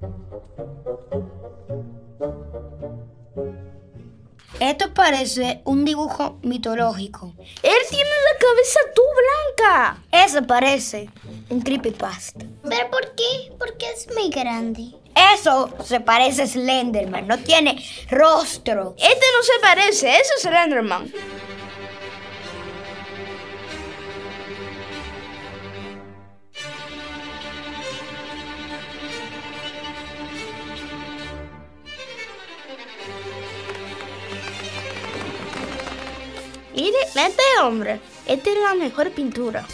Esto parece un dibujo mitológico. Él tiene la cabeza toda blanca. Eso parece un creepypasta. ¿Pero por qué? Porque es muy grande. Eso se parece a Slenderman, no tiene rostro. Este no se parece, eso es Slenderman. Mire, este hombre, esta es la mejor pintura.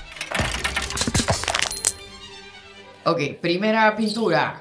Ok, primera pintura.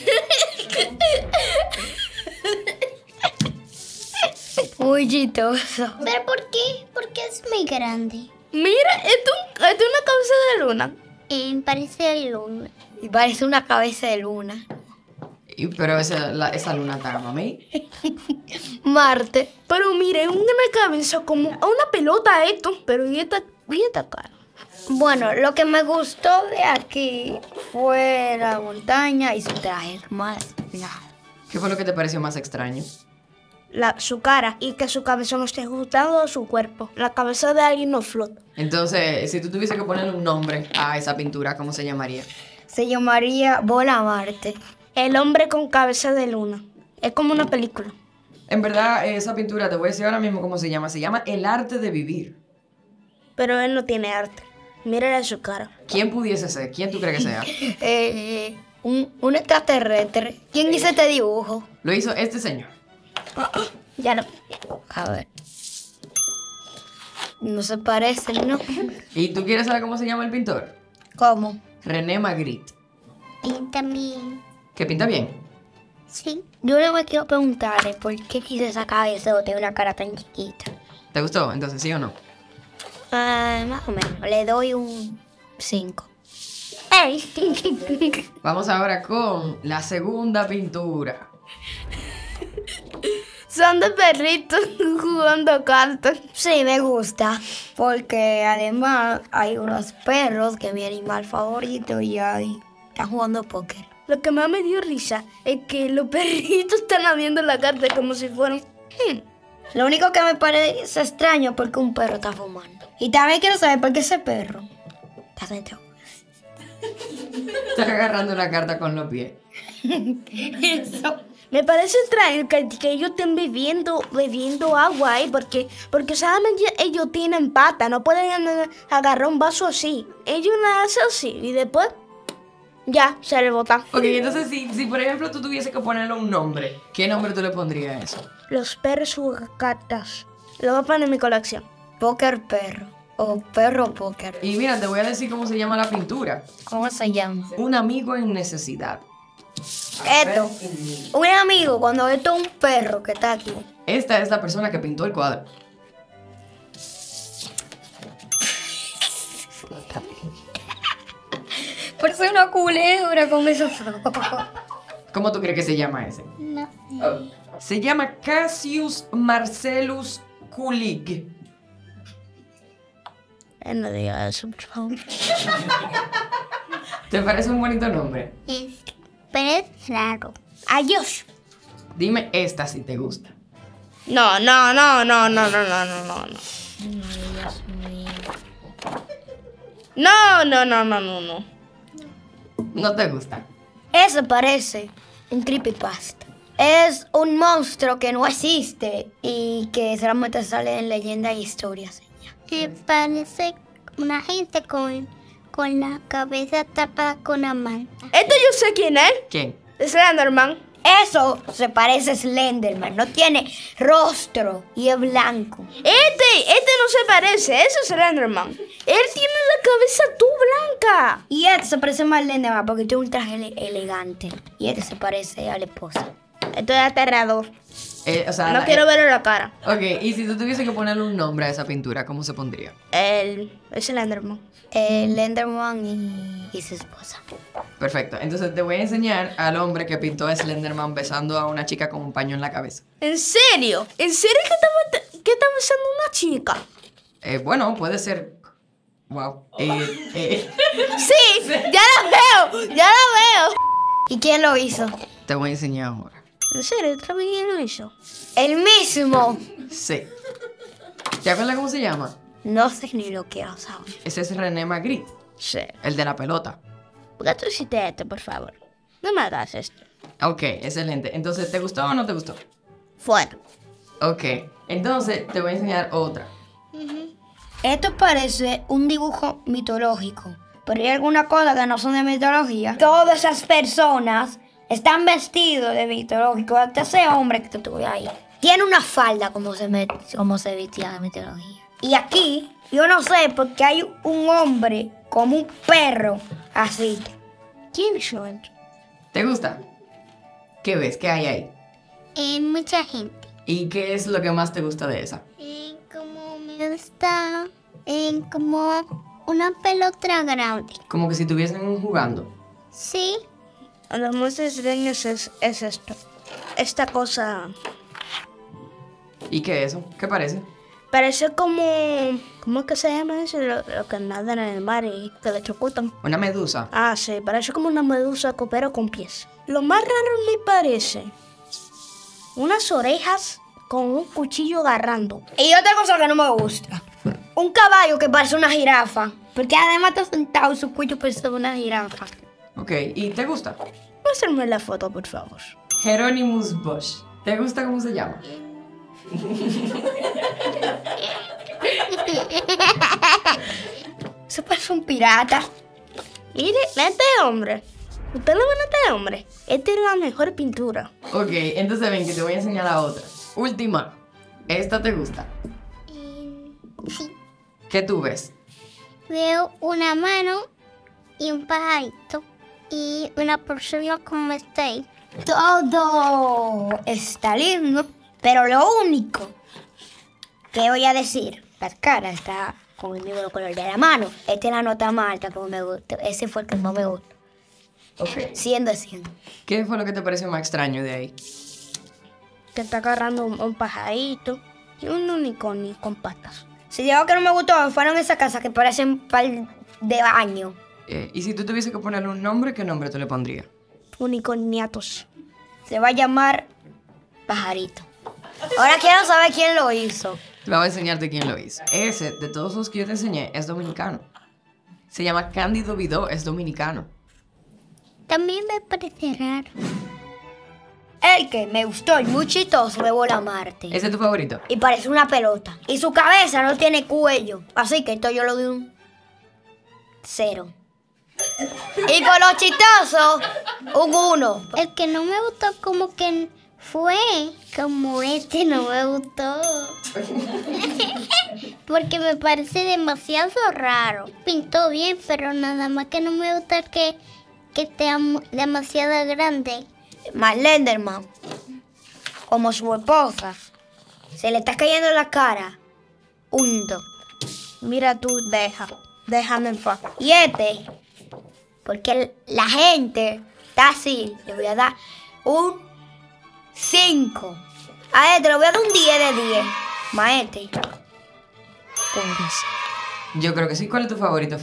Muy chistoso. ¿Pero por qué? Porque es muy grande. Mira, esto es una cabeza de luna. Parece el luna. Y parece una cabeza de luna. Pero esa luna está, mami. Marte. Pero mire, una cabeza como una pelota esto, pero y esta cara. Bueno, lo que me gustó de aquí fue la montaña y su traje. Más nada. ¿Qué fue lo que te pareció más extraño? Su cara y que su cabeza no esté ajustando a su cuerpo. La cabeza de alguien no flota. Entonces, si tú tuviese que ponerle un nombre a esa pintura, ¿cómo se llamaría? Se llamaría Bola Marte. El hombre con cabeza de luna. Es como una película. En verdad, esa pintura, te voy a decir ahora mismo cómo se llama. Se llama El arte de vivir. Pero él no tiene arte. Mírale su cara. ¿Quién pudiese ser? ¿Quién tú crees que sea? Un extraterrestre. ¿Quién hizo este dibujo? Lo hizo este señor. Ya no. A ver. No se parecen, ¿no? ¿Y tú quieres saber cómo se llama el pintor? ¿Cómo? René Magritte. Pinta bien. ¿Que pinta bien? Sí. Yo le me quiero preguntarle por qué quiso esa cabeza o tiene una cara tan chiquita. ¿Te gustó? Entonces, ¿sí o no? Más o menos. Le doy un 5. Vamos ahora con la segunda pintura. Son de perritos jugando cartas. Sí, me gusta. Porque además hay unos perros que es mi animal favorito y ahí están jugando póker. Lo que más me dio risa es que los perritos están abriendo la carta como si fueran... Lo único que me parece extraño es porque un perro está fumando. Y también quiero saber por qué ese perro está sentado. Está agarrando una carta con los pies. Eso. Me parece extraño que ellos estén bebiendo agua ahí, porque solamente ellos tienen pata, no pueden agarrar un vaso así. Ellos nada hacen así y después ya se le botan. Ok, entonces si por ejemplo tú tuviese que ponerle un nombre, ¿qué nombre tú le pondrías a eso? Los perros juegan cartas. Lo voy a poner en mi colección. Póker perro. O perro póker. Y mira, te voy a decir cómo se llama la pintura. ¿Cómo se llama? Un amigo en necesidad. Esto. Un amigo, cuando esto es un perro que está aquí. Esta es la persona que pintó el cuadro. Parece una culebra con esos ojos. ¿Cómo tú crees que se llama ese? No. Se llama Cassius Marcellus Kulig. No diga eso, por favor. ¿Te parece un bonito nombre? Pero es raro. Adiós. Dime esta si te gusta. No. No. ¿No te gusta? Eso parece un creepypasta. Es un monstruo que no existe y que solamente sale en leyendas e historias. Que parece una gente con la cabeza tapada con una manta. Este yo sé quién es. ¿Quién? Es Slenderman. Eso se parece a Slenderman, no tiene rostro y es blanco. Este no se parece, eso es Slenderman. Él tiene la cabeza toda blanca. Y este se parece más a Slenderman porque tiene un traje elegante. Y este se parece a la esposa. Esto es aterrador. No quiero verle la cara. Ok, y si tú tuviese que ponerle un nombre a esa pintura, ¿cómo se pondría? Es Slenderman. Slenderman y su esposa. Perfecto, entonces te voy a enseñar al hombre que pintó a Slenderman besando a una chica con un paño en la cabeza. ¿En serio? ¿En serio que está besando una chica? Bueno, puede ser... Wow. Sí, ya la veo. ¿Y quién lo hizo? Te voy a enseñar ahora. ¿En serio? ¿Otra vez quién lo hizo? El mismo. Sí. ¿Te acuerdas cómo se llama? No sé ni lo quiero saber. Ese es René Magritte, Sí. el de la pelota. ¿Por qué tú hiciste esto, por favor? No me hagas esto. Ok, excelente. Entonces, ¿te gustó o no te gustó? Fuera. Ok, entonces te voy a enseñar otra. Esto parece un dibujo mitológico, pero hay algunas cosas que no son de mitología. Todas esas personas están vestidos de mitológico. Hasta ese hombre que tú ves ahí tiene una falda como se vestía de mitología. Y aquí, yo no sé, porque hay un hombre como un perro así. ¿Quién hizo esto? ¿Te gusta? ¿Qué ves? ¿Qué hay ahí? Mucha gente. ¿Y qué es lo que más te gusta de esa? Como me gusta, como una pelota grande. Como que si estuviesen jugando. Sí, A los más extraños es esto. Esta cosa ¿Y qué es eso? ¿Qué parece? parece como... ¿Cómo es que se llama eso? Lo que nadan en el mar y que electrocutan. Una medusa. Ah, sí, parece como una medusa pero con pies. Lo más raro me parece unas orejas con un cuchillo agarrando. Y otra cosa que no me gusta. Un caballo que parece una jirafa. Porque además está sentado, su cuello parece una jirafa. Ok, ¿y te gusta? Muéstrame la foto, por favor. Hieronymus Bosch. ¿Te gusta cómo se llama? Eso parece un pirata. Mire, este hombre. ¿Usted lo ven a este hombre? Esta es la mejor pintura. Ok, entonces ven que te voy a enseñar la otra. Última. ¿Esta te gusta? sí. ¿Qué tú ves? Veo una mano y un pajarito y una persona como está ahí. Todo está lindo, pero lo único que voy a decir, la cara está con el mismo color de la mano. Esta es la nota más alta, como me gusta. Ese fue el que más me gusta. Ok. 100 de 100. ¿Qué fue lo que te pareció más extraño de ahí? Que está agarrando un pajarito y un unicornio con patas. Si digo que no me gustó, fueron esas casas que parecen par de baño. Y si tú tuviese que ponerle un nombre, ¿qué nombre tú le pondrías? Unicorniatos. Se va a llamar Pajarito. Ahora quiero saber quién lo hizo. Voy a enseñarte quién lo hizo. Ese, de todos los que yo te enseñé, es dominicano. Se llama Cándido Vidó, es dominicano. También me parece raro. El que me gustó y muy chistoso fue Bola Marte. ¿Ese es tu favorito? Y parece una pelota. Y su cabeza no tiene cuello. Así que esto yo lo doy un 0. Y por lo chistoso, un 1. El que no me gustó como que fue como este no me gustó. Porque me parece demasiado raro. Pintó bien, pero nada más que no me gusta que esté demasiado grande. Lenderman, como su esposa, se le está cayendo en la cara. 1. Mira tú, déjame en paz. Y este, porque la gente está así, le voy a dar un 5. A este le voy a dar un 10 de 10. Maete, un 10. Yo creo que sí. ¿Cuál es tu favorito?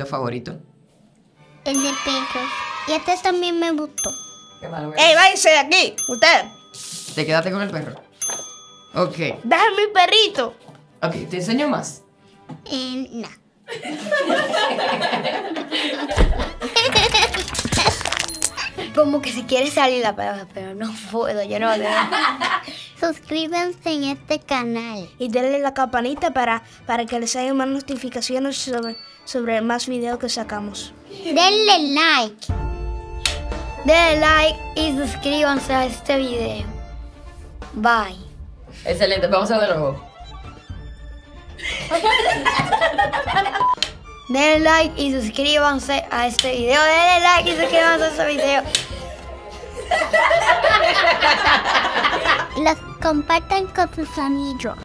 El de perros. Y este también me gustó. Qué malo. ¡Ey, váyase de aquí! ¡Usted! ¿Te quedaste con el perro? Ok. ¡Déjame mi perrito! Ok, ¿te enseño más? No. Como que si quiere salir la pelota, pero no puedo, yo no veo. Suscríbanse en este canal. Y denle la campanita para que les haya más notificaciones sobre más videos que sacamos. Denle like. Denle like y suscríbanse a este video. Bye. Excelente, vamos a ver de nuevo. Denle like y suscríbanse a este video. Denle like y suscríbanse a este video. Los compartan con sus amigos.